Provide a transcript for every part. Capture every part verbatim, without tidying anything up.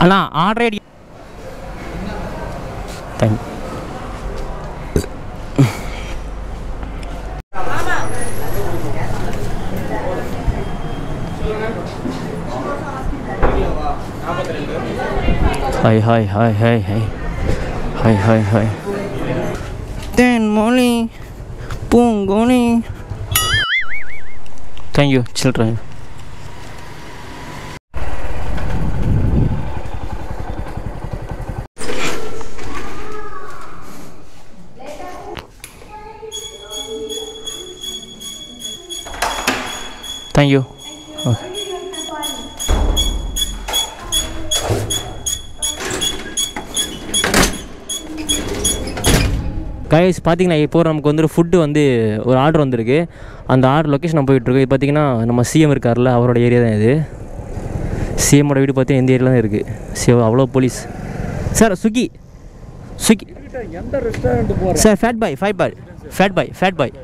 அண்ணா order ID thank hi hi hi hi hi hi hi hi தென்மொழி பூங்கோணி thank you children thank you okay guys பார்த்தீங்கன்னா இப்போ நமக்கு வந்து ஃபுட்டு வந்து ஒரு ஆர்டர் வந்திருக்கு. அந்த ஆர்டர் லொக்கேஷன் நம்ம போயிட்டுருக்கு. இது பார்த்திங்கன்னா நம்ம சிஎம் இருக்கார்ல, அவரோட ஏரியா தான் இது. சிஎம்மோட வீடு பார்த்தீங்கன்னா இந்த ஏரியாவில் தான் இருக்குது. ஸோ அவ்வளோ போலீஸ். சார் ஸ்விக்கி ஸ்விக்கி எந்த ரெஸ்டாரண்ட் போகிறேன் sir? Fat boy five boy fat boy fat boy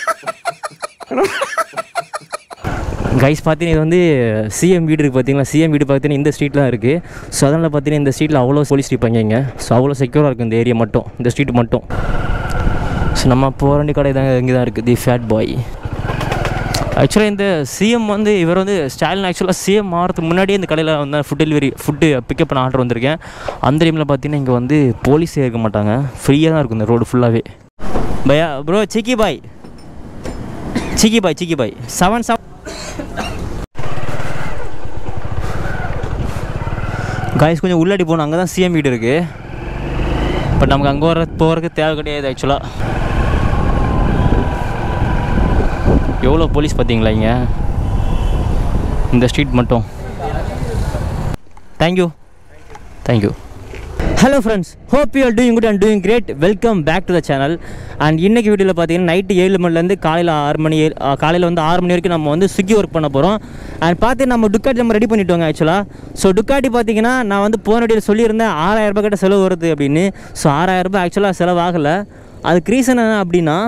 guys பார்த்தீங்கன்னா இது வந்து சிஎம் வீடு இருக்குது. பார்த்தீங்களா, சிஎம் வீடு பார்த்தீங்கன்னா இந்த ஸ்ட்ரீட்டில் தான் இருக்குது. ஸோ அதனால் பார்த்தீங்கன்னா இந்த ஸ்ட்ரீட்டில் அவ்வளோ போலீஸ் இருப்பாங்க இங்கே. ஸோ அவ்வளோ செக்யூராக இருக்குது இந்த ஏரியா மட்டும், இந்த ஸ்ட்ரீட் மட்டும். ஸோ நம்ம போகிற வேண்டிய கடை தான் இங்கே தான் இருக்குது, தி ஃபேட் பாய். ஆக்சுவலாக இந்த சிஎம் வந்து இவர் வந்து ஸ்டாலின் ஆக்சுவலாக சிஎம் மாறதுக்கு முன்னாடியே இந்த கடையில் வந்து ஃபுட் டெலிவரி ஃபுட்டு பிக்கப் பண்ண ஆர்டர் வந்திருக்கேன். அந்த டைமில் பார்த்தீங்கன்னா இங்கே வந்து போலீஸே இருக்க மாட்டாங்க, ஃப்ரீயாக தான் இருக்கும் இந்த ரோடு ஃபுல்லாகவே. பையா ப்ரோ சிக்கி பாய் சிக்கி பாய் சிக்கி பாய் செவன் செவன் காய்ஸ் கொஞ்சம் உள்ளாடி போகணும், அங்கே தான் சிஎம் வீடு இருக்குது. பட் நமக்கு அங்கே வர போகிறதுக்கு தேவை கிடையாது. ஆக்சுவலாக எவ்வளோ போலீஸ் பார்த்தீங்களா இங்கே இந்த ஸ்ட்ரீட் மட்டும். Thank you thank you. Hello friends, hope you are doing good and doing great. Welcome back to the channel. And இன்றைக்கி வீடியோவில் பார்த்தீங்கன்னா நைட்டு ஏழு மணிலேருந்து காலையில் ஆறு மணி ஏழு காலையில் வந்து ஆறு மணி வரைக்கும் நம்ம வந்து ஸ்விக்கி ஒர்க் பண்ண போகிறோம். அண்ட் பார்த்து நம்ம டுக்காட்டி நம்ம ரெடி பண்ணிவிட்டோங்க ஆக்சுவலாக. ஸோ டுக்காட்டி பார்த்தீங்கன்னா நான் வந்து போன வீடியோவில் சொல்லியிருந்தேன் ஆறாயிரம் ரூபாய் கிட்ட செலவு வருது அப்படின்னு. ஸோ ஆறாயிரம் ரூபாய் ஆக்சுவலாக செலவாகலை. அதுக்கு ரீசன் என்ன அப்படின்னா,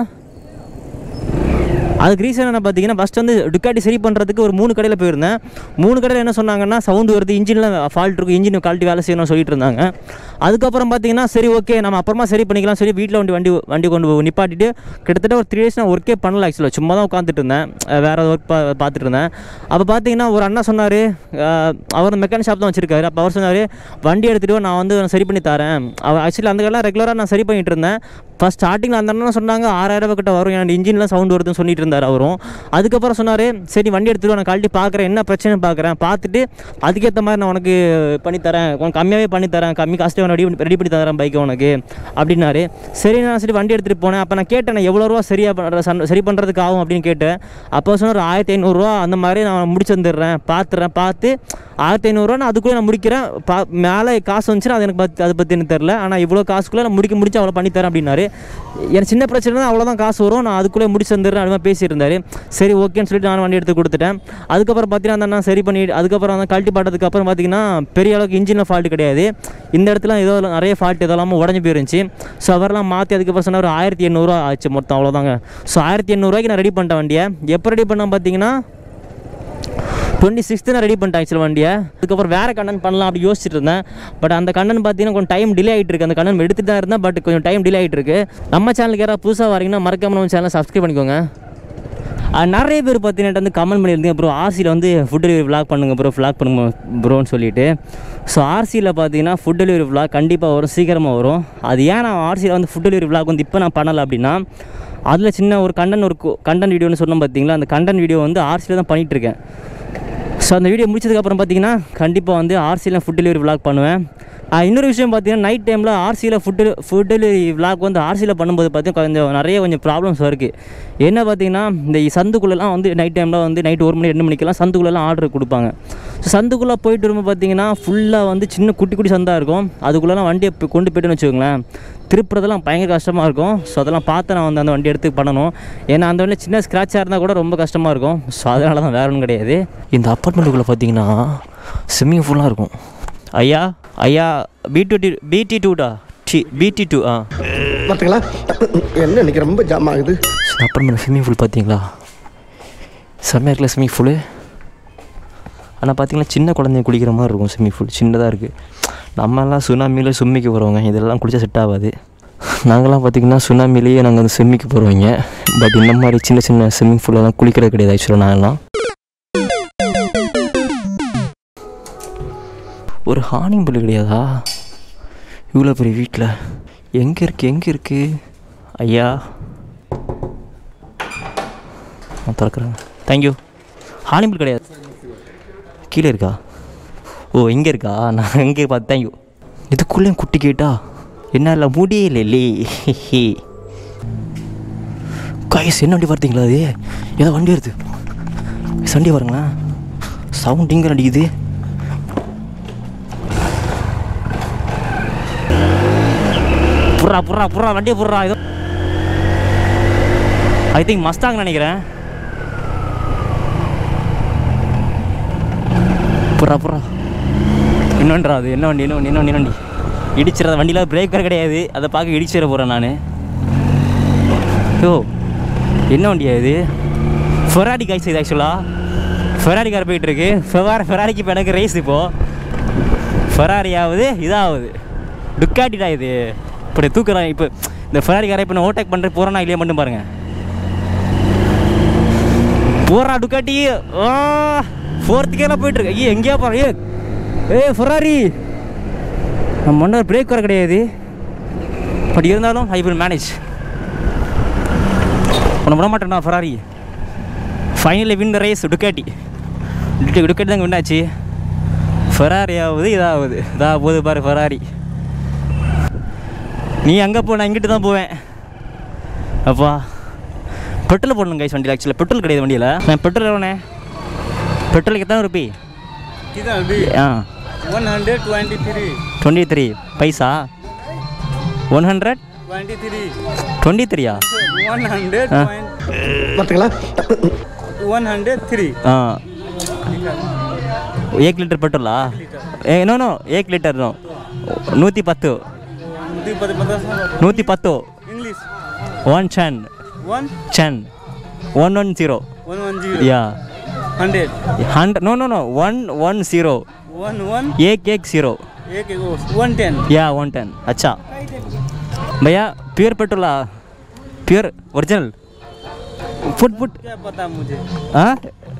அதுக்கு ரீசன் என்ன பார்த்தீங்கன்னா, ஃபஸ்ட் வந்து டுக்காட்டி சரி பண்ணுறதுக்கு ஒரு மூணு கடையில் போயிருந்தேன். மூணு கடையில் என்ன சொன்னாங்கன்னா, சவுண்டு வருது, இன்ஜினில் ஃபால்ட் இருக்கும், இன்ஜின் குவாலிட்டி வேலை செய்யணும்னு சொல்லிட்டு இருந்தாங்க. அதுக்கப்புறம் பார்த்தீங்கன்னா சரி ஓகே நம்ம அப்புறமா சரி பண்ணிக்கலாம் சொல்லி வீட்டில் வண்டி வண்டி வண்டி கொண்டு நிப்பாட்டிட்டு கிட்டத்தட்ட ஒரு த்ரீ டேஸ் நான் ஒர்க்கே பண்ணல. ஆக்சுவலாக சும்மா தான் உட்காந்துட்டு இருந்தேன், வேறு ஒர்க் பா பார்த்துட்டு இருந்தேன். அப்போ பார்த்தீங்கன்னா ஒரு அண்ணா சொன்னார், அவர் மெக்கானிக் ஷாப் தான் வச்சுருக்காரு. அப்போ அவர் சொன்னார், வண்டி எடுத்துகிட்டு நான் வந்து சரி பண்ணி தரேன். அவர் ஆக்சுவலி அந்த கடையில் ரெகுலராக நான் சரி பண்ணிகிட்டு இருந்தேன். ஃபஸ்ட் ஸ்டார்டிங்கில் அந்த அண்ணா சொன்னாங்க ஆறாயிரம் ரூபாய் கிட்ட வரும், என் இன்ஜின்லாம் சவுண்டு வருதுன்னு சொல்லிட்டு இருந்தார் அவரும். அதுக்கப்புறம் சொன்னார், சரி வண்டி எடுத்துகிட்டு நான் கழட்டி பார்க்குறேன், என்ன பிரச்சனை பார்க்குறேன், பார்த்துட்டு அதுக்கேற்ற மாதிரி நான் உனக்கு பண்ணித்தரேன், உனக்கு கம்மியாகவே பண்ணித்தரேன், கம்மி காஸ்ட்டே ரெடி ரெடி பண்ணி தரேன் பைக்கை உனக்கு அப்படின்னாரு. சரி நான் சரி வண்டி எடுத்துகிட்டு போனேன். அப்போ நான் கேட்டேன், நான் எவ்வளோ ரூபா சரியாக பண்ணுற சரி பண்ணுறதுக்கு ஆகும் அப்படின்னு கேட்டேன். அப்போ சொன்ன ஒரு ஆயிரத்தி ஐநூறுரூவா அந்த மாதிரி நான் முடிச்சு வந்துடுறேன், பார்த்துறேன், பார்த்து ஆயிரத்தி ஐநூறுரூவா நான் அதுக்குள்ளே நான் முடிக்கிறேன், பா மேலே காசு வந்துச்சுன்னா அது எனக்கு பற்றி அதை பற்றி எனக்கு தெரில, ஆனால் இவ்வளோ காசுக்குள்ளே நான் முடிக்க முடிச்சு அவ்வளோ பண்ணித்தரேன் அப்படின்னாரு. எனக்கு சின்ன பிரச்சனை தான், அவ்வளோதான் காசு வரும், நான் அதுக்குள்ளே முடிச்சு வந்துடுறேன் அப்படின்னு பேசியிருந்தார். சரி ஓகேன்னு சொல்லிட்டு நான் வண்டி எடுத்து கொடுத்துட்டேன். அதுக்கப்புறம் பார்த்தீங்கன்னா அந்த நான் சரி பண்ணி அதுக்கப்புறம் அந்த கழட்டி பாட்டதுக்கு அப்புறம் பார்த்தீங்கன்னா பெரிய அளவுக்கு இன்ஜினில் ஃபால்ட்டு கிடையாது. இந்த இடத்துல ஏதோ நிறைய ஃபால்ட் இதெல்லாமல் உடஞ்சி போயிருந்துச்சு. ஸோ அவரெல்லாம் மாற்றி அதுக்கப்புறம் சொன்ன ஒரு ஆயிரத்தி எண்ணூறுரூவா ஆச்சு மொத்தம், அவ்வளோதாங்க. ஸோ ஆயிரத்தி எண்ணூறுரூவாய்க்கு நான் ரெடி பண்ணிட்டேன் வண்டியை. எப்போ ரெடி பண்ணேன் பார்த்தீங்கன்னா டுவெண்ட்டி சிக்ஸ்த்து நான் ரெடி பண்ணிட்டேன் ஆக்சுவல் வண்டியை. அதுக்கப்புறம் வேறு கண்டன் பண்ணலாம் அப்படி யோசிச்சுட்டு இருந்தேன். பட் அந்த கண்டன் பார்த்தீங்கன்னா கொஞ்சம் டைம் டிலே ஆகிட்டு இருக்குது. அந்த கண்டன் எடுத்துகிட்டு தான் இருந்தேன், பட் கொஞ்சம் டைம் டிலே ஆகிட்டு இருக்குது. நம்ம சேனலுக்கு யாராவது புதுசாக வரீங்கன்னா மறக்காம நம்ம சேனலை சப்ஸ்கிரைப் பண்ணிக்கோங்க. நிறைய பேர் பார்த்தீங்கன்னா வந்து கமெண்ட் பண்ணியிருந்தீங்க, ப்ரோ ஆர்சியில் வந்து ஃபுட் டெலிவரி விளாக் பண்ணுங்கள் ப்ரோ, விளாக் பண்ணுங்க ப்ரோன்னு சொல்லிட்டு. ஸோ ஆர்சியில் பார்த்தீங்கன்னா ஃபுட் டெலிவரி விளாக் கண்டிப்பாக வரும், சீக்கிரமாக வரும். அது ஏன் நான் ஆர்சியில் வந்து ஃபுட் டெலிவரி விளாக் வந்து இப்போ நான் பண்ணலை அப்படின்னா, அதில் சின்ன ஒரு கண்டன் ஒரு கண்டன் வீடியோன்னு சொன்னோம் பார்த்தீங்களா, அந்த கண்டன் வீடியோ வந்து ஆர்சியில் தான் பண்ணிகிட்ருக்கேன். ஸோ அந்த வீடியோ முடிச்சதுக்கப்புறம் பார்த்தீங்கன்னா கண்டிப்பாக வந்து ஆர்சியில் ஃபுட் டெலிவரி விளாக் பண்ணுவேன். இன்னொரு விஷயம் பார்த்தீங்கன்னா நைட் டைமில் ஆர்சியில் ஃபுட்டு ஃபுட் டெலிவரி விளாக் வந்து ஆர்சியில் பண்ணும்போது பார்த்தீங்கன்னா கொஞ்சம் நிறைய கொஞ்சம் ப்ராப்ளம்ஸ் இருக்குது. என்ன பார்த்தீங்கன்னா இந்த சந்துக்குள்ளெல்லாம் வந்து நைட் டைமில் வந்து நைட் ஒரு மணி ரெண்டு மணிக்கெல்லாம் சந்துக்குள்ளெல்லாம் ஆர்டர் கொடுப்பாங்க. ஸோ சந்துக்குள்ளே போயிட்டு வரும்போது பார்த்தீங்கன்னா ஃபுல்லாக வந்து சின்ன குட்டி குட்டி சந்தாக இருக்கும். அதுக்குள்ளெல்லாம் வண்டியை கொண்டு போய்ட்டுன்னு வச்சுக்கோங்களேன், திருப்புறதெல்லாம் பயங்கர கஷ்டமாக இருக்கும். ஸோ அதெல்லாம் பார்த்து நான் வந்து அந்த வண்டி எடுத்து பண்ணணும். ஏன்னா அந்த வண்டியில் சின்ன ஸ்க்ராட்சாக இருந்தால் கூட ரொம்ப கஷ்டமாக இருக்கும். ஸோ அதனால தான் வேற ஒன்றும் கிடையாது. இந்த அப்பார்ட்மெண்ட்டுக்குள்ளே பார்த்தீங்கன்னா ஸ்விம்மிங் ஃபூலாக இருக்கும். ஐயா ஐயா பி டூ டி பிடி டூடா டி பிடி டூ ஆ பார்த்துங்களா என்ன இன்னைக்கு ரொம்ப ஜாம் ஆகுது. அப்புறமேல ஸ்விம்மிங் ஃபூல் பார்த்தீங்களா, செம்மையாக இருக்குல்ல ஸ்விம்மிங் ஃபூலு. ஆனால் பார்த்திங்கன்னா சின்ன குழந்தைங்க குளிக்கிற மாதிரி இருக்கும் ஸ்விம்மிங் பூல், சின்னதாக இருக்குது. நம்மலாம் சுனாமியில் ஸ்விம்மிக்கு போகிறவங்க, இதெல்லாம் குளித்தா செட் ஆகாது. நாங்களாம் பார்த்திங்கன்னா சுனாமிலேயே நாங்கள் வந்து ஸ்விம்மிக்கு போகிறவங்க. பட் இந்த மாதிரி சின்ன சின்ன ஸ்விம்மிங் பூலெல்லாம் குளிக்கிறது கிடையாது ஆக்சுவலாக. நாங்களாம் ஒரு ஹார்னிங் பில் கிடையாதா இவ்வளோ பெரிய வீட்டில்? எங்கே இருக்குது எங்கே இருக்குது ஐயா? நான் திறக்கிறேன். தேங்க்யூ. ஹார்னிங் பில் கிடையாது, கீழே இருக்கா? ஓ இங்கே இருக்கா? நான் எங்கே பார்த்து. தேங்க்யூ. இதுக்குள்ளே குட்டி கேட்டா என்னால் முடியலே. கைஸ் என்ன வண்டி பார்த்தீங்களா? அது ஏதோ வண்டி வருது. சண்டி பாருங்களேன், சவுண்ட் இங்கே அடிக்குது. புறா புறா புறா வண்டியை புறா. இது ஐ திங்க் மஸ்தாங் நினைக்கிறேன். புறா புறா இன்னொன்றா அது என்ன வண்டி? இன்னொன்று இன்னொன்று வண்டி இடிச்சிட வண்டியில் பிரேக்கர் கிடையாது, அதை பார்க்க இடிச்சிட போகிறேன் நான். ஓ என்ன வண்டியா இது? Ferrari guys. இது ஆக்சுவலாக ஃபெராரி கார் போயிட்டுருக்கு. ஃபெவார் ஃபெராரிக்கு இப்போ எனக்கு ரேஸ். இப்போது ஃபெராரி ஆகுது, இதாகுது டுக்காட்டிடா இது. இப்படி தூக்குறேன். இப்போ இந்த ஃபெராரி காரை இப்போ நான் ஓவர்டேக் பண்ணுறது போகிறேன்னா இல்லையா மட்டும் பாருங்கள். போகிறா டுக்காட்டி. ஓ ஃபோர்த்து கேலாம் போயிட்டுருக்கு. ஐயோ எங்கேயா போகிறேன்? ஏ ஏ ஃபெராரி, நம்ம மன்னர் பிரேக் வர கிடையாது. பட் இருந்தாலும் ஐ வில் மேனேஜ். உன்னை விட மாட்டேன்டா Ferrari. Finally win the race. Ducati Ducati தாங்க வின் ஆச்சு. ஃபெராரி ஆகுது, இதாகுது இதாக போகுது பாரு ஃபெராரி. நீ அங்கே போ, நான் இங்கிட்டு தான் போவேன். அப்பா பெட்ரோல் போடணும் கைஸ் வண்டியில். ஆக்சுவலாக பெட்ரோல் கிடையாது வண்டியில். நான் பெட்ரோல் எவ்வளோண்ணே? பெட்ரோலுக்கு எத்தனை rupee? Ah one hundred twenty-three. Twenty three paisa. One hundred twenty-three. Twenty த்ரீயா? one hundred பார்த்தீங்களா? one hundred three. ஆ एक लीटर पेट्रोला? ए नो नो एक लीटर नो नूती पत्तु नूती पत्तु English. one chen one chen one one zero one one zero. yeah hundred hundred no no no one one zero one one एक एक zero एक एक one ten. yeah one ten. अच्छा भैया प्योर पेट्रोला? Pure original? फुट फुट क्या पता मुझे? हाँ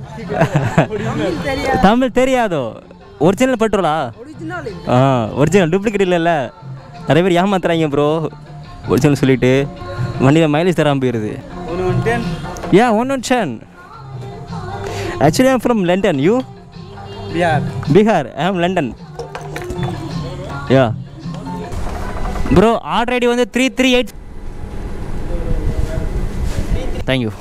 தமிழ் தெரியாதோ? ஒரிஜினல் பெட்ரோலா? ஆ ஒரிஜினல், டூப்ளிகேட் இல்லைல்ல. நிறைய பேர் ஏமாத்துறாங்க ப்ரோ ஒரிஜினல் சொல்லிட்டு. வண்டியில் மைலேஜ் தராமல் போயிடுது. one one ten. Yeah one one ten. Actually I'm from London. You? Bihar. Bihar. ஐ ஆம் லண்டன். யா ப்ரோ ஆர்டர் ஐடி வந்து த்ரீ த்ரீ எயிட். தேங்க்யூ.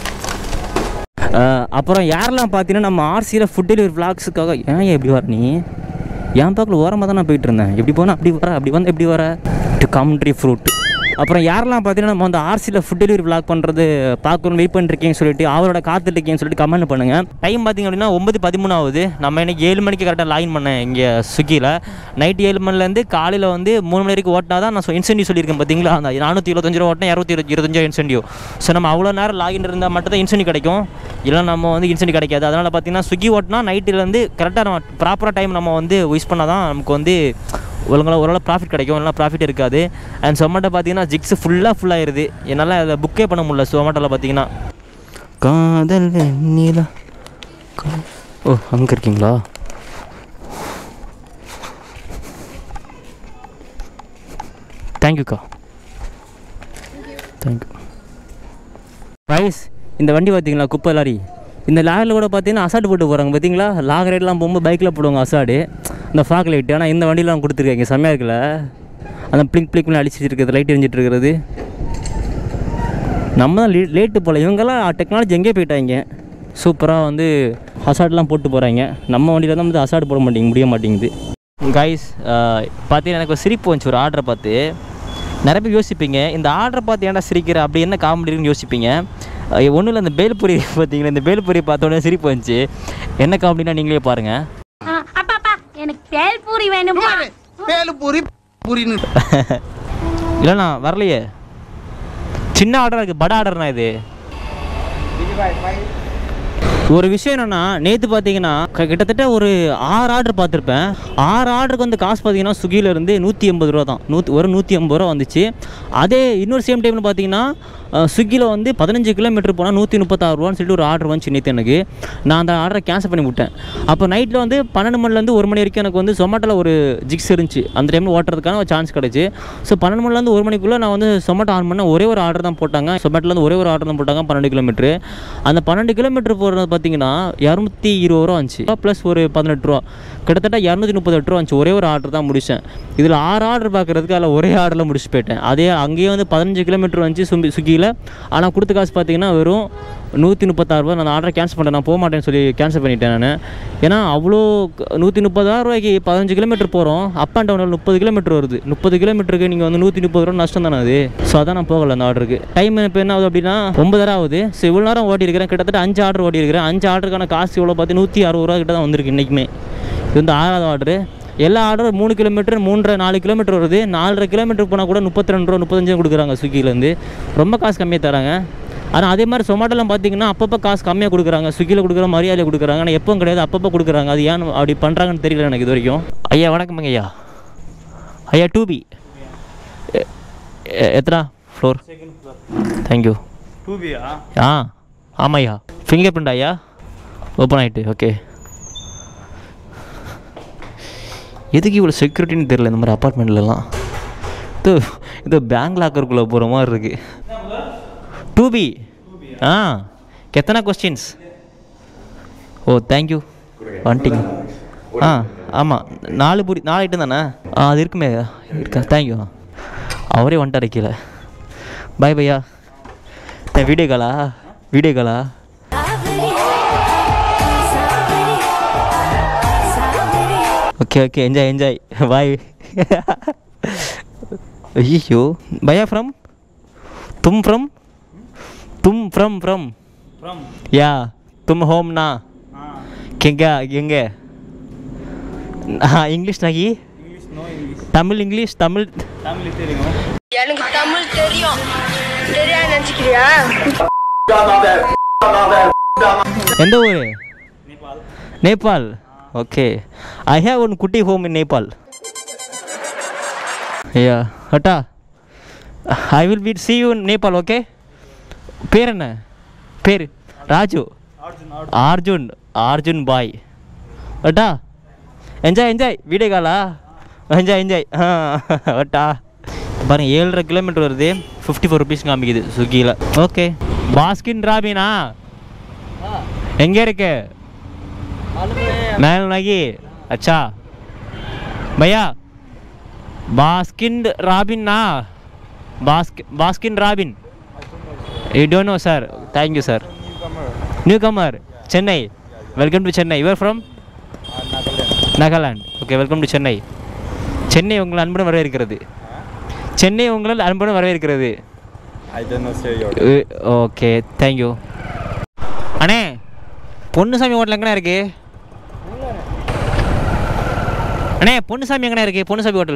அப்புறம் யாரெல்லாம் பார்த்தீங்கன்னா நம்ம ஆர்சியில் ஃபுட் டெலிவரி விளாக்ஸுக்காக ஏன் எப்படி வர? நீ என் பக்கத்தில் ஓரமாக தான் நான் போயிட்டு இருந்தேன். எப்படி போனால் அப்படி வர, அப்படி வந்து எப்படி வர? டு கம்ட்ரி ஃப்ரூட். அப்புறம் யாரெல்லாம் பார்த்தீங்கன்னா நம்ம வந்து ஆர்சியில் ஃபுட் டெலிவரி விளாக் பண்ணுறது பார்க்கணும் வெயிட் பண்ணிருக்கீங்கன்னு சொல்லிட்டு அவரோட காத்துட்ருக்கீங்கன்னு சொல்லிட்டு கமெண்ட் பண்ணுங்கள். டைம் பார்த்திங்க அப்படின்னா ஒம்பது பதிமூணு ஆகுது. நம்ம இன்றைக்கி ஏழு மணிக்கு கரெக்டாக லாகின் பண்ணேன் இங்கே ஸ்விக்கியில். நைட்டு ஏழு மணிலேருந்து காலையில் வந்து மூணு மணி வரைக்கும் ஓட்டினா தான் நான் இன்சென்டிவ் சொல்லியிருக்கேன் பார்த்தீங்களா? அந்த நானூற்றி இருபத்தஞ்சு ரூபா ஓட்டினா இரநூத்தி இருபத்தி இருபத்தஞ்சு இன்சென்டிவ். ஸோ நம்ம அவ்வளோ நேரம் லாகின் இருந்தால் மட்டும் தான் இன்சென்டிவ் கிடைக்கும், இல்லை நம்ம வந்து இன்சென்டிவ் கிடைக்காது. அதனால் பார்த்தீங்கன்னா ஸ்விக்கி ஓட்டினா நைட்டிலேருந்து கரெக்டாக நம்ம ப்ராப்பராக டைம் நம்ம வந்து யூஸ் பண்ணால் தான் நமக்கு வந்து ஒழுங்காக ஓரளவு ப்ராஃபிட் கிடைக்கும், இல்லைனா ப்ராஃபிட் இருக்காது. அண்ட் சொமேட்டோ பார்த்தீங்கன்னா ஜிக்ஸ் ஃபுல்லாக ஃபுல்லாகிடுது. என்னால் அதை புக்கே பண்ண முடியல சொமேட்டோவில் பார்த்தீங்கன்னா. காதல் வெண்ணிலா. ஓ அங்கே இருக்கீங்களா? தேங்க்யூக்கா. தேங்க்யூ. ரைஸ் இந்த வண்டி பார்த்தீங்களா குப்பை லாரி? இந்த லாரியில் கூட பார்த்தீங்கன்னா அசாடு போட்டு போகிறாங்க பார்த்தீங்களா? லாங் ரைடெலாம் போகும்போது பைக்கில் போடுவாங்க அசாடு, இந்த ஃபாக் லைட்டு. ஆனால் இந்த வண்டியெலாம் கொடுத்துருக்காங்க, செம்மையாக இருக்குல்ல? அந்த பிளிக் பிளிக்னு அடிச்சுட்டு இருக்கிறது, லைட் எரிஞ்சிட்டு இருக்கிறது. நம்ம தான் லேட்டு போல். இவங்கெல்லாம் டெக்னாலஜி எங்கேயே போயிட்டாங்க. சூப்பராக வந்து அசாட்லாம் போட்டு போகிறாங்க. நம்ம வண்டியில் தான் வந்து அசாடு போட மாட்டேங்க முடிய மாட்டேங்குது. கைஸ் பார்த்தீங்கன்னா எனக்கு ஒரு சிரிப்பு வந்துச்சு ஒரு ஆர்டரை பார்த்து. நிறைய பேர் யோசிப்பீங்க இந்த ஆர்டரை பார்த்து ஏன்டா சிரிக்கிற, அப்படி என்ன காமெடின்னு யோசிப்பீங்க. ஒன்றும் இல்லை, இந்த பேல்பூரி பார்த்தீங்கன்னா இந்த பேல்பூரி பார்த்தோன்னே சிரிப்பு வந்துச்சு. என்ன காமெடினா நீங்களே பாருங்கள். எனக்கு பேல்பூரி வேணும். பேல்பூரி பூரின்னு இல்லைண்ணா வரலையே, சின்ன ஆர்டர் இருக்குது, பட ஆர்டர்ண்ணா இது. ஒரு விஷயம் என்னென்னா நேற்று பார்த்தீங்கன்னா கிட்டத்தட்ட ஒரு ஆறு ஆர்டர் பார்த்துருப்பேன். ஆறு ஆர்டருக்கு வந்து காசு பார்த்தீங்கன்னா ஸ்விக்கியிலேருந்து நூற்றி எண்பது ரூபா தான், நூற்றி ஒரு நூற்றி ஐம்பது ரூபா வந்துச்சு. அதே இன்னொரு சேம் டைமில் பார்த்தீங்கன்னா ஸ்விக்கியில் வந்து பதினஞ்சு கிலோமீட்டர் போனால் நூற்றி முப்பத்தாறு ரூபான்னு சொல்லிட்டு ஒரு ஆர்டர் வந்துச்சு நேற்று எனக்கு. நான் அந்த ஆர்டரை கேன்சல் பண்ணி விட்டேன். அப்போ நைட்டில் வந்து பன்னெண்டு மணிலேருந்து ஒரு மணி வரைக்கும் எனக்கு வந்து சொமேட்டோவில் ஒரு ஜிக்ஸ் இருந்துச்சு. அந்த டைமில் ஓட்டுறதுக்கான ஒரு சான்ஸ் கிடச்சி. ஸோ பன்னெண்டு மணிலேருந்து ஒரு மணிக்குள்ளே நான் வந்து சொமேட்டோ ஆன் பண்ண ஒரே ஒரு ஆர்டர் தான் போட்டாங்க. சொமேட்டோலேருந்து ஒரே ஒரு ஆர்டர் தான் போட்டாங்க பன்னெண்டு கிலோமீட்டர். அந்த பன்னெண்டு கிலோமீட்டர் போகிறது பார்த்தீங்கன்னா இரநூத்தி இருபது ரூபா வந்துச்சு, ப்ளஸ் ஒரு பதினெட்டு ரூபா, கிட்டத்தட்ட இரநூத்தி முப்பத்தெட்டு ரூபா வந்துச்சு. ஒரே ஒரு ஆர்டர் தான் முடித்தேன். இதில் ஆறு ஆர்டர் பார்க்குறதுக்கு அதில் ஒரே ஆர்டரில் முடிச்சு போயிட்டேன். அதே அங்கேயே வந்து பதினஞ்சு கிலோமீட்டர் வந்துச்சு சும்பி ஸ்விக்கியில். ஆனால் கொடுத்த காசு பார்த்தீங்கன்னா வெறும் நூற்றி முப்பத்தாறு ரூபா. நான் ஆர்டரை கேன்சல் பண்ணிட்டேன், நான் போக மாட்டேன்னு சொல்லி கேன்சல் பண்ணிட்டேன் நான். ஏன்னா அவ்வளோ நூற்றி முப்பதாயிரம் ரூபாய்க்கு பதினஞ்சு கிலோமீட்டர் போகிறோம், அப் அண்ட் டவுனில் முப்பது கிலோமீட்டர் வருது. முப்பது கிலோமீட்டருக்கு நீங்கள் வந்து நூற்றி முப்பது ரூபா நஷ்டம் தானே அது. ஸோ அதான் நான் போகலை அந்த ஆர்டருக்கு. டைம் இப்போ என்ன ஆகுது அப்படின்னா ஒன்பதரை ஆகுது. ஸோ இவ்வளோ நேரம் ஓட்டியிருக்கிறேன், கிட்டத்தட்ட அஞ்சு ஆர்டர் ஓட்டியிருக்கிறேன். அஞ்சு ஆர்டருக்கான காசு இவ்வளோ பார்த்து நூற்றி அறுபது ரூபா கிட்ட தான் வந்திருக்கு இன்றைக்குமே. இது வந்து ஆறாவது ஆர்டரு. எல்லா ஆர்டரும் மூணு கிலோமீட்டர் மூன்றரை நாலு கிலோமீட்டர் வருது. நாலரை கிலோமீட்டர் போனால் கூட முப்பத்தி ரெண்டு ரூபா முப்பத்தஞ்சு கொடுக்குறாங்க ஸ்விக்கிலேருந்து. ரொம்ப காசு கம்மியாக தராங்க. ஆனால் அதே மாதிரி சொமேட்டோலாம் பார்த்தீங்கன்னா அப்பப்போ காசு கம்மியாக கொடுக்குறாங்க. ஸ்விக்கியில் கொடுக்குற மரியாதை கொடுக்குறாங்க, ஆனால் எப்பவும் கிடையாது, அப்பப்போ கொடுக்குறாங்க. அது ஏன் அப்படி பண்ணுறாங்கன்னு தெரியல எனக்கு இது வரைக்கும். ஐயா வணக்கம்ங்க ஐயா. ஐயா டூ பி எத்தனா ஃப்ளோர்? தேங்க்யூ. टू बी आ ஆ ஆமாம் ஐயா. ஃபிங்கர் பிரிண்ட் ஐயா ஓப்பன் ஆகிட்டு. ஓகே, எதுக்கு இவ்வளோ செக்யூரிட்டின்னு தெரியல இந்த மாதிரி அப்பார்ட்மெண்ட்லலாம். இது இது பேங்க் லாக்கருக்குள்ளே போகிற மாதிரி இருக்குது. டூ பி ஆ எத்தனை கொஸ்டின்ஸ்? ஓ தேங்க்யூ வந்துட்டிங்க. ஆ ஆமாம், நாலு பூரி நாலு ஐட்டம் தானே? ஆ அது இருக்குமே இருக்கா. தேங்க்யூ. அவரே வந்துட்டார் கீழே. பாய் பையா. வீடியோ காலா? வீடியோ காலா? Okay okay, enjoy enjoy. Bye. ஐயோ பையா ஃப்ரம் तुम फ्रॉम तुम फ्रॉम फ्रॉम फ्रॉम या तुम होम ना हां केंगा केंगे हाँ इंग्लिश नहीं English no English Tamil English Tamil Tamil தெரியும் எனக்கு தமிழ் தெரியும். தெரியாது நினைச்சிக்கிறியா? எந்த ஊர்? Nepal Nepal. Okay, I have one कुटी होम इन नेपाल. या हटा, I will be see you in Nepal. Okay, பேர் என்ன? பேர் ராஜு. अर्जुन அர்ஜுன். அர்ஜுன் பாய். அட்டா என்ஜாய் என்ஜாய். வீடியோ காலா? Enjoy enjoy. ஆ அட்டா பாருங்க, ஏழரை கிலோமீட்டர் வருது. ஃபிஃப்டி ஃபோர் ருபீஸ் காமிக்குது ஸ்விக்கியில். ஓகே, பாஸ்கின் ராபினா எங்கே இருக்கு? मैल नगी. अच्छा भैया बास्किन रॉबिन ना? बास्क Baskin Robbin you don't know sir? Thank you sir. Newcomer Chennai. Welcome to Chennai. You are from Nagaland. Okay, welcome to Chennai. Chennai உங்களை அன்புடன் வரவேற்கிறது. சென்னை உங்களால் அன்புடன் வரவேற்கிறது. I don't know say your okay thank you. அண்ணே பொன்னுசாமி ஹோட்டல் எங்கண்ணா இருக்கு? அண்ணே பொன்னுசாமி எங்கண்ணா இருக்கு? பொன்னுசாமி ஹோட்டல்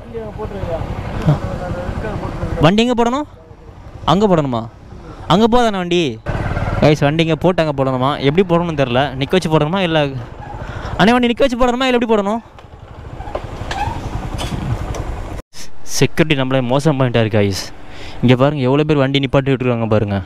வண்டி எங்கே போடணும்? அங்கே போடணுமா? அங்கே போதானே வண்டி? கைஸ் வண்டி இங்கே போட்டு அங்கே போடணுமா? எப்படி போடணும்னு தெரில. நிற்க வச்சு போடணுமா இல்லை? அண்ணே வண்டி நிற்க வச்சு போடணுமா இல்லை எப்படி போடணும்? செக்யூரிட்டி நம்மளே மோசம் பண்ணிட்டா இருக்கு கைஸ். இங்கே பாருங்கள் எவ்வளோ பேர் வண்டி நிப்பாட்டி விட்டுருக்காங்க பாருங்கள்.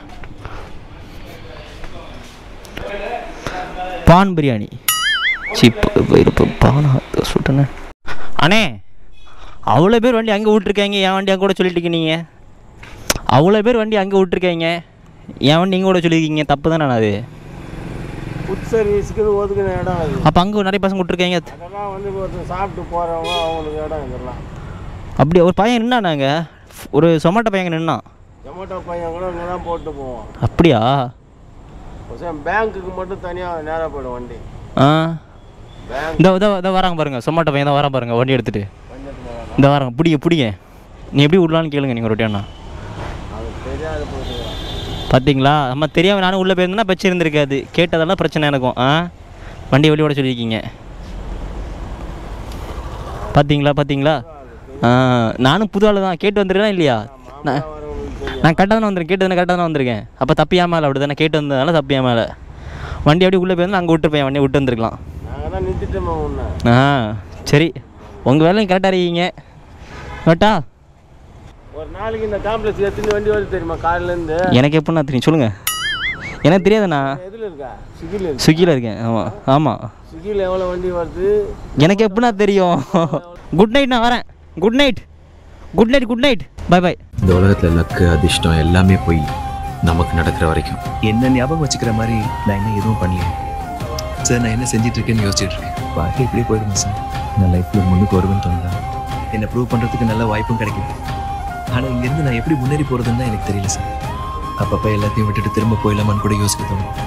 பான் பிரியாணி சீப் பானா சுட்டனே. அண்ணே அவ்வளோ பேர் வண்டி அங்கே விட்டுருக்காங்க, என் வண்டி அங்கே கூட சொல்லிட்டு நீங்கள். அவ்வளோ பேர் வண்டி அங்கே விட்டுருக்காங்க, என் வண்டி இங்கே கூட சொல்லியிருக்கீங்க. தப்பு தானே அது? ஃபுட் சர்வீஸ்க்கு ஒதுக்கின இடம் அது. அப்போ அங்கே நிறைய பசங்க விட்டுருக்காங்க. அதெல்லாம் வந்து ஒருத்தர் சாப்பிட்டு போகிறவங்க அவங்களுக்கு இடம் இதெல்லாம். அப்படி ஒரு பையன் நின்னானாங்க, ஒரு சொமாட்டோ பையன் நின்னான். ஜொமேட்டோ பையன் கூட இங்கே தான் போட்டு போவோம். அப்படியா? பேங்க்குக்கு மட்டும் தனியாக நேராக போய்டும் வண்டி. ஆ பேங்க் இந்த இதை இதை வராங்க பாருங்கள், சொமாட்டோ பையன் தான் வரான் பாருங்கள் வண்டி எடுத்துகிட்டு. இந்த வராங்க, பிடிங்க பிடிங்க. நீ எப்படி விடலான்னு கேளுங்க நீங்கள் ஒரு டைம்ண்ணா. அது தெரியாது போகுது. பார்த்தீங்களா, நம்ம தெரியாமல் நானும் உள்ளே போயிருந்தேன்னா பிரச்சனை இருந்திருக்காது. கேட்டதெல்லாம் பிரச்சனை எனக்கும். ஆ வண்டி வெளியோட சொல்லியிருக்கீங்க. பார்த்தீங்களா பார்த்தீங்களா? ஆ நானும் புது ஆள் தான், கேட்டு வந்துருக்கேன் இல்லையா? நான் நான் கரெக்டாக தானே வந்துருக்கேன், கேட்டு தானே கரெக்டாக தானே வந்திருக்கேன். அப்போ தப்பியா மேலே அப்படி தானே கேட்டு வந்ததுனால தப்பியா மேலே. வண்டி அப்படியே உள்ளே போயிருந்தா அங்கே விட்டுருப்பேன், வண்டியை விட்டு வந்துருக்கலாம். நாங்கள் தான் நிறுத்திட்டோமா ஒன்று. ஆ சரி, உங்கள் வேலையும் கரெக்டாக இருக்கீங்க. கரெக்டா? ஒரு நாளைக்கு இந்த காம்ப்ளெக்ஸ் எத்தனை வண்டி வருது தெரியுமா காலையிலேருந்து? எனக்கு எப்படின்னா தெரியும், சொல்லுங்கள். எனக்கு தெரியாதுண்ணா. எதில் இருக்கா? ஸ்விக்கியில் இருக்கு. ஸ்விக்கியில் இருக்கேன். ஆமாம் ஆமாம். ஸ்விக்கியில் எவ்வளோ வண்டி வருது எனக்கு எப்படின்னா தெரியும். குட் நைட், நான் வரேன். Good night good night good night bye bye. இந்த உலகத்தில் லக்கு அதிர்ஷ்டம் எல்லாமே போய் நமக்கு நடக்கிற வரைக்கும் என்ன ஞாபகம் வச்சுக்கிற மாதிரி நான் என்ன எதுவும் பண்ணலையே சார். நான் என்ன செஞ்சுட்டு இருக்கேன்னு யோசிச்சுட்டு இருக்கேன். வாழ்க்கை இப்படியே போயிடுமா சார்? நான் லைஃப்பில் முன்னுக்கு வருவேன்னு தோணுதா? என்னை ப்ரூவ் பண்ணுறதுக்கு நல்ல வாய்ப்பும் கிடைக்குது. ஆனால் இங்கேருந்து நான் எப்படி முன்னேறி போகிறதுன்னு தான் எனக்கு தெரியல சார். அப்பப்போ எல்லாத்தையும் விட்டுட்டு திரும்ப போயிடலாமான்னு கூட யோசிக்க தோணும்.